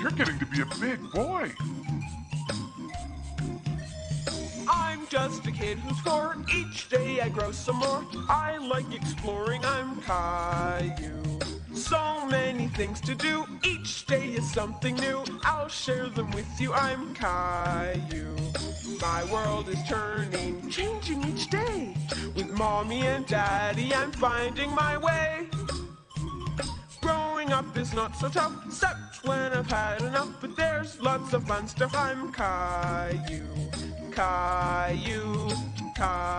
you're getting to be a big boy. I'm just a kid who's 4. Each day I grow some more. I like exploring, I'm Caillou. So many things to do, each day is something new. I'll share them with you, I'm Caillou. My world is turning, changing each day. With mommy and daddy, I'm finding my way. Growing up is not so tough, except when I've had enough. But there's lots of fun stuff, I'm Caillou. Caillou, Caillou.